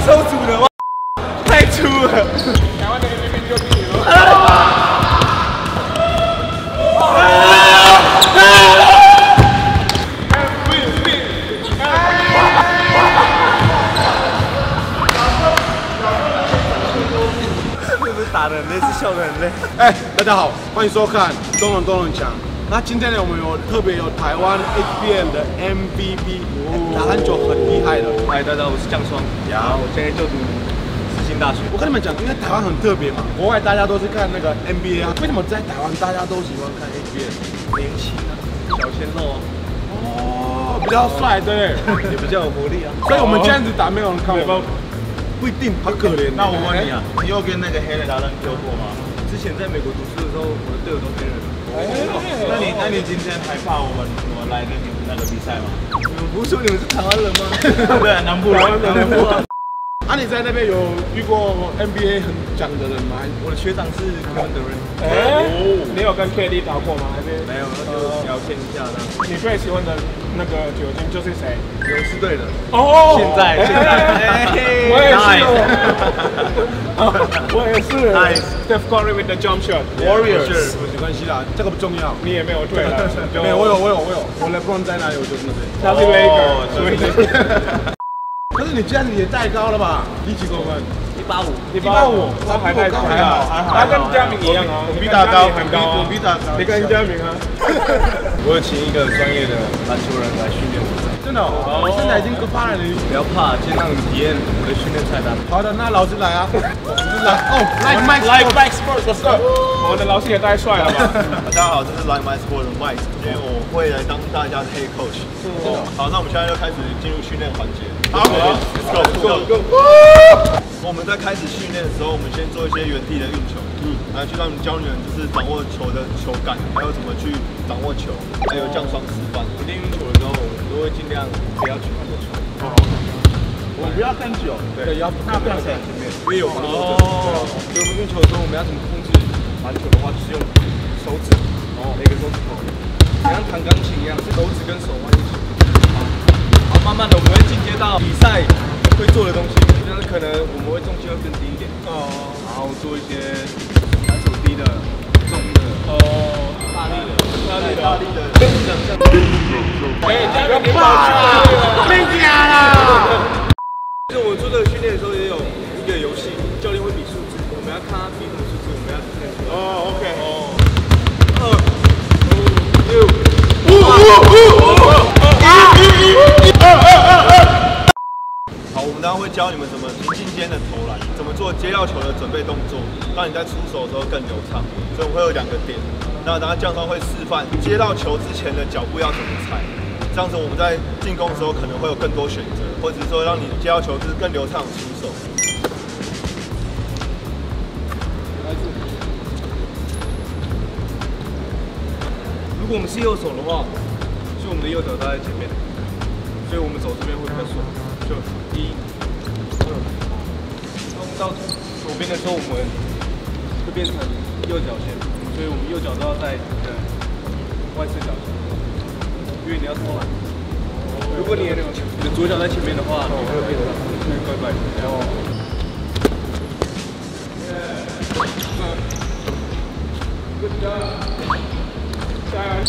手组的哇，太粗了。台湾的 MVP 就比你了。打得很累，是笑得很累。 大家好，欢迎收看《东人强》。那今天呢，我们特别有台湾 HBL 的 MVP， 打篮球很厉害的。 嗨，大家好，我是江双，然后我现在就读世新大学。 我跟你们讲，因为台湾很特别嘛，国外大家都是看那个 NBA 啊，为什么在台湾大家都喜欢看 HBL？ 年轻啊，小鲜肉啊。 哦，比较帅，对， 也比较有活力啊。 所以我们这样子打没有人看我们。不一定，好可怜。 那我问你啊，你有跟那个黑人打篮球过吗？ 之前在美国读书的时候，我的队友都黑人。 那你今天害怕我们来跟你们那个比赛吗？ 你们不是说你们是台湾人吗？ 对，南部人。 啊，你在那边有遇过 NBA 很强的人吗？ 我的学长是 Kevin Durant。 你有跟 KD 打过吗？还是没有，那就聊天一下的。 你最喜欢的那个球星就是谁？ 勇士队的。 哦， 现在， 我也是。我也是。Steph Curry with the jump shot. Warriors。没关系啦，这个不重要。你也没有退了。没有，我有。我 LeBron 在哪里，我就是那边。他是 Lakers。可是你这样子也太高了吧？你几公分？185，他还太高，还好。他跟嘉明一样啊， 我比他高， 很高， 我比他高。 你跟嘉明啊？ 我有请一个专业的篮球人来训练我。 真的哦，你现在已经可怕了，你不要怕，先让你体验我的训练菜单。 好的，那老师来啊！Like Mike Sports， 我们的老师也太帅了吧！ 大家好，这是 Like My Sport 的 Mike， 今天我会来当大家的 Head Coach。好，那我们现在就开始进入训练环节。好 ，Go！ 我们在开始训练的时候，我们先做一些原地的运球，来去让教你们就是掌握球的球感，还有怎么去掌握球，还有降双示范。 练运球的时候，我们都会尽量不要去看着球。 我们不要看久， 对，要看前面，因为有防守。 所以我们运球的时候，我们要怎么控制篮球的话，就是用手指，每个手指头，像弹钢琴一样，是手指跟手腕一起。好，慢慢的我们会进阶到比赛会做的东西，但是可能我们会重心会更低一点，然后做一些篮手低的、重的，大力的， 要怕了，别假了。 就是我做这个训练的时候，也有一个游戏，教练会比数字，我们要看他比什么数字，我们要看出来。 OK。好，我们等下会教你们怎么平行间的投篮，怎么做接到球的准备动作，让你在出手的时候更流畅。所以我们会有2个点，那等下将双会示范接到球之前的脚步要怎么踩，这样子我们在进攻的时候可能会有更多选择，或者是说让你接到球就是更流畅的出手。 如果我们是右手的话，所以我们的右脚搭在前面，所以我们走这边会比较顺。就1、2，当到左边的时候，我们会变成右脚先，所以我们右脚都要在外侧脚前，因为你要投篮。如果你的左脚在前面的话，你会变成怪怪的。然后，Good job。加油！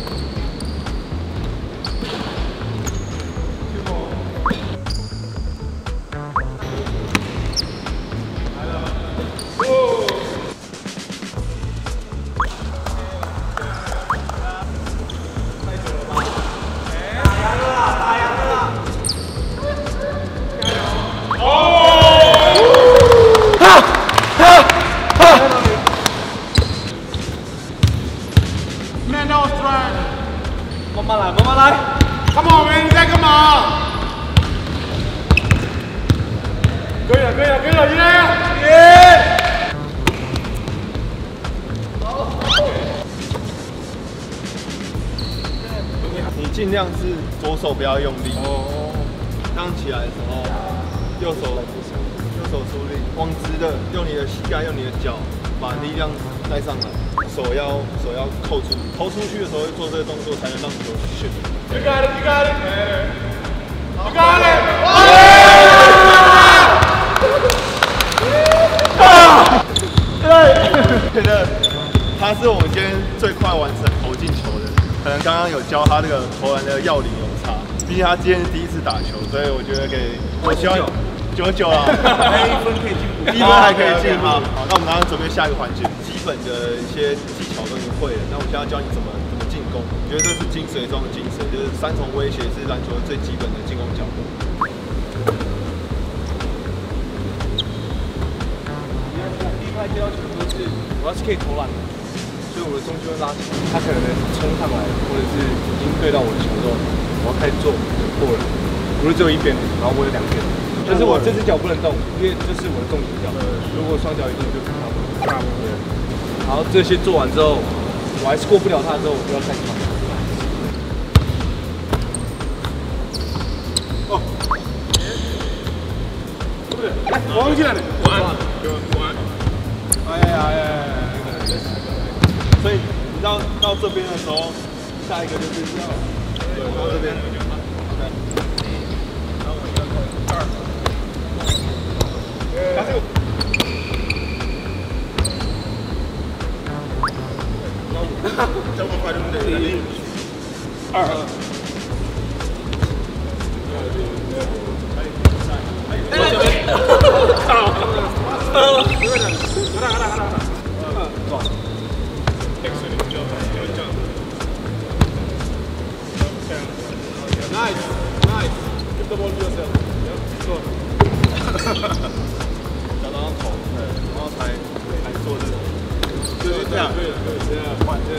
慢慢来 Come on man， 你在干嘛？可以了，耶！ 你尽量是左手不要用力，这样起来的时候，右手出力，往直的，用你的膝盖，用你的脚把力量带上来，手要扣住，投出去的时候会做这个动作，才能让球去旋。You got it. 教他这个投篮的要领有差。毕竟他今天是第一次打球，所以我觉得我希望99啊，1分可以进步，1分还可以进步。好，那我们马上准备下一个环节，基本的一些技巧都已经会了。那我现在教你怎么进攻，我觉得这是精髓中的精髓，就是3重威胁是篮球最基本的进攻角度。 第一拍接到球都是我要是可以投篮的，所以我的中距会拉起来，他可能冲上来，或者是已经对到我的球之后，我要开始做过人，不是只有一边，然后我有2边。但是我这只脚不能动，因为这是我的重心脚。如果双脚一动就差不多。然后这些做完之后，我还是过不了他之后，我就要开始放。 哦，对不对？来，我忘记了呢。晚。 所以你到这边的时候，下一个就是要到这边。这么快对不对？2。Nice. Give the ball to yourself. Good. 找到头，然后才做这个，就是这样。对，这样，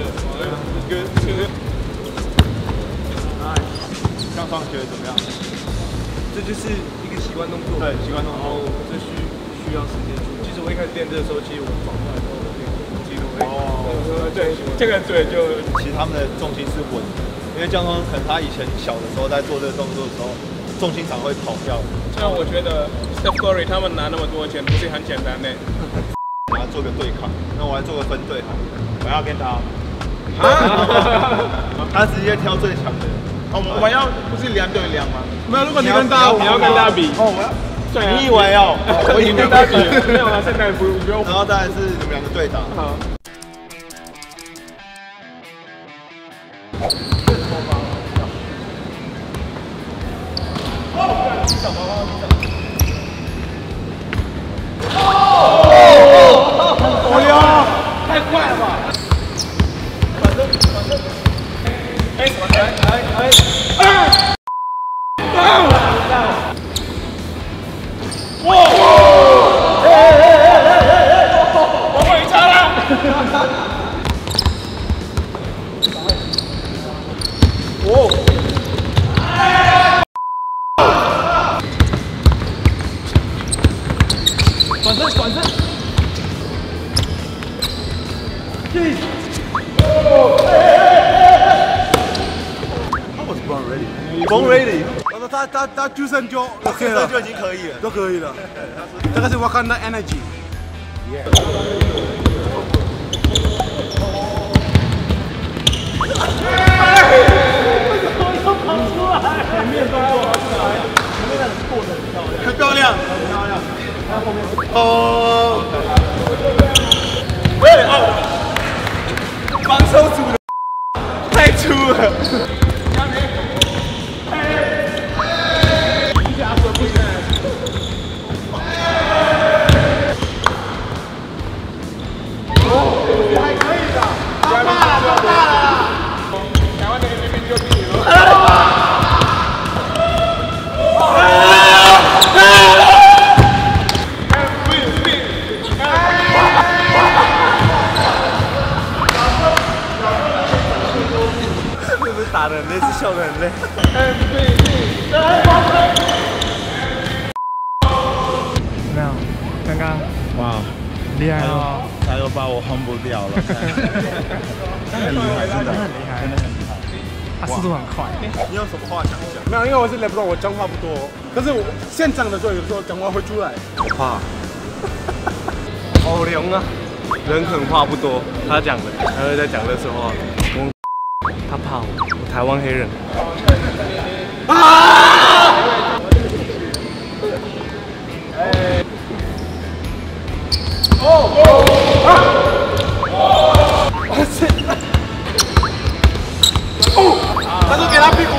这样放觉得怎么样？ 这就是一个习惯动作。 对，习惯动作。 然后这需要时间去。其实我一开始练这个时候，其实我转过来之后，肌肉会。对，这个对就。 其实他们的重心是稳的，因为江中可能他以前小的时候在做这个动作的时候，重心常会跑掉。 像我觉得 Steph Curry 他们拿那么多钱不是很简单的。 我要做个对抗，那我来做个分队好了。 我要跟他。 他直接挑最强的。 我们要不是2对2吗？ 没有，如果你跟他， 你要跟他比。 哦，我要。你以为哦？我已经跟他比了。 没有啊，现在不用。 然后当然是你们2个对打。 好。 太快了吧！ 反正， 我回家了。 转身。 他was born ready，born ready。 他出生就 OK 了， 就已经可以了， 都可以了。这个是我看的 energy。 前面动作很漂亮，哦， 防守组的太粗了。 还可以的，大了。台湾的 MVP 就比你了。 打得很累，是笑得很累。 没有，刚刚哇， 厉害哦！ 他都把我 humble 掉了，很厉害，真的很厉害，真的很厉害。他速度很快。 你有什么话想讲？ 没有，因为我是 LeBron， 我讲话不多，可是我现场的时候，有时候讲话会出来。 我怕。好凉啊！人狠话不多，他讲的，他会在讲的时候，他怕我台湾黑人。 说给他屁股